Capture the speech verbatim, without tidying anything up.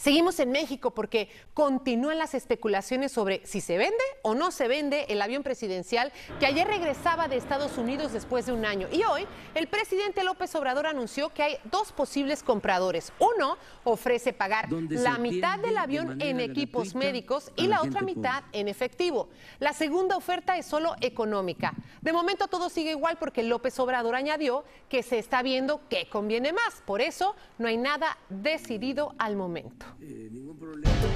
Seguimos en México porque continúan las especulaciones sobre si se vende o no se vende el avión presidencial que ayer regresaba de Estados Unidos después de un año. Y hoy el presidente López Obrador anunció que hay dos posibles compradores. Uno ofrece pagar la mitad del avión en equipos médicos y la otra mitad en efectivo. La segunda oferta es solo económica. De momento todo sigue igual porque López Obrador añadió que se está viendo qué conviene más. Por eso no hay nada decidido al momento. Eh, ningún problema.